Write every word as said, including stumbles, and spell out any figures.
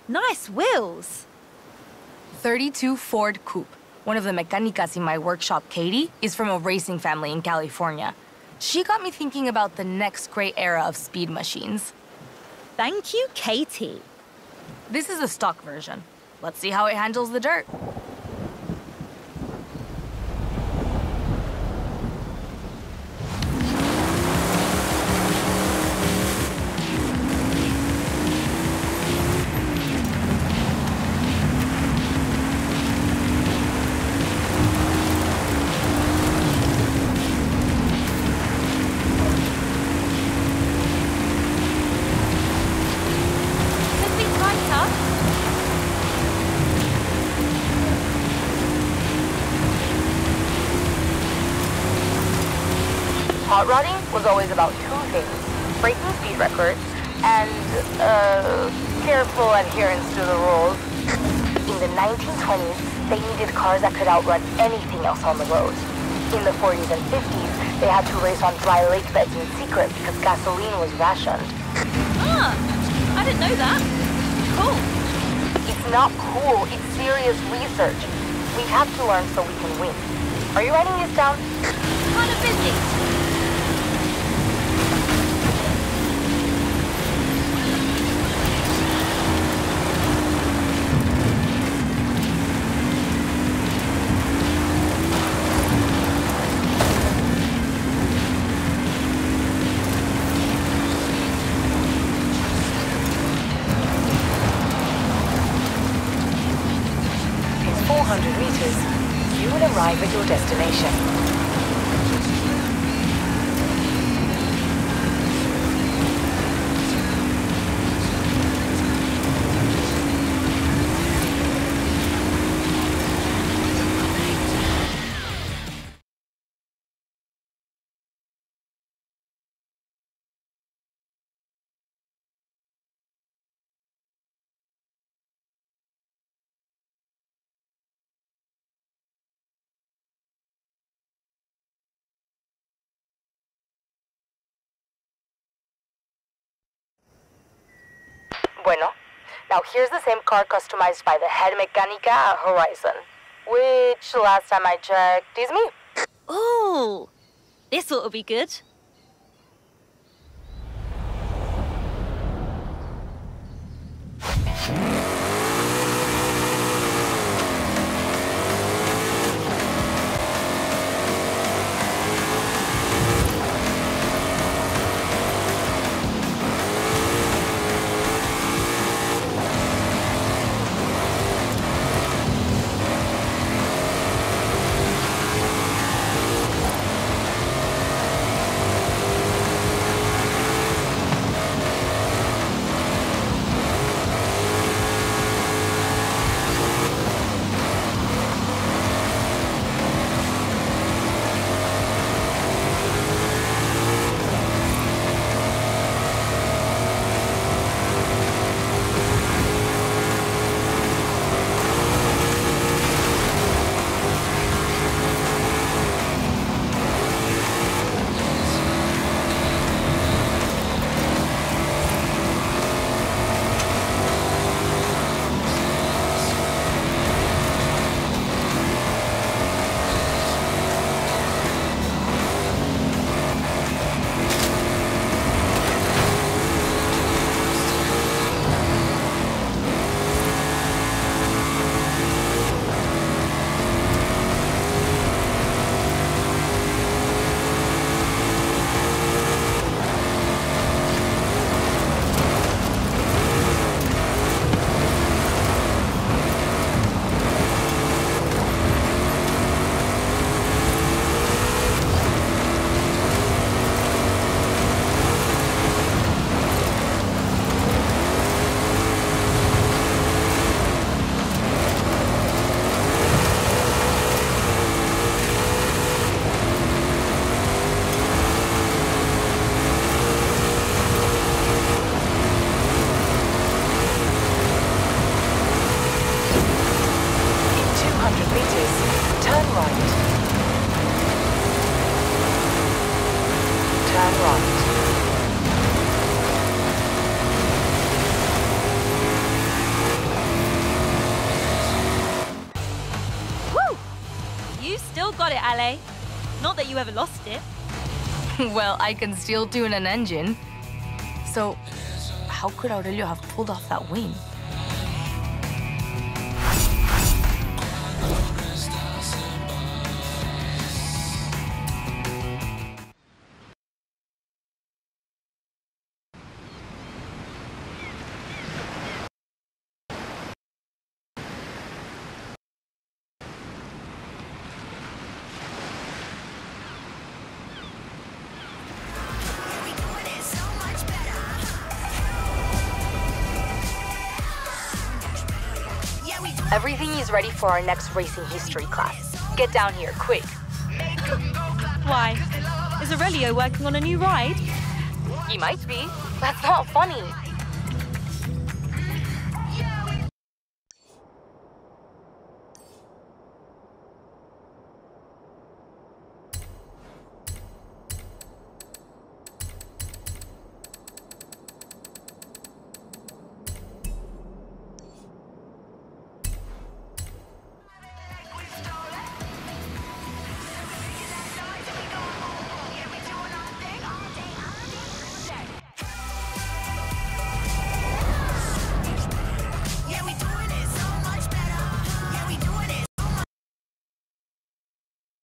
Nice wheels. thirty-two Ford Coupe. One of the mecanicas in my workshop, Katie, is from a racing family in California. She got me thinking about the next great era of speed machines. Thank you, Katie. This is the stock version. Let's see how it handles the dirt. Hot rodding was always about two things: breaking speed records and uh, careful adherence to the rules. In the nineteen twenties, they needed cars that could outrun anything else on the road. In the forties and fifties, they had to race on dry lake beds in secret because gasoline was rationed. Ah, I didn't know that. Cool. It's not cool, it's serious research. We have to learn so we can win. Are you writing this down? Kind of busy. four hundred meters. You will arrive at your destination. Bueno, now here's the same car customized by the head mechanica at Horizon, which last time I checked is me. Ooh, this ought to be good. got it, Ale. Not that you ever lost it. Well, I can still tune an engine. So, how could Aurelio have pulled off that win? Everything is ready for our next racing history class. Get down here, quick. Why? Is Aurelio working on a new ride? He might be. That's not funny.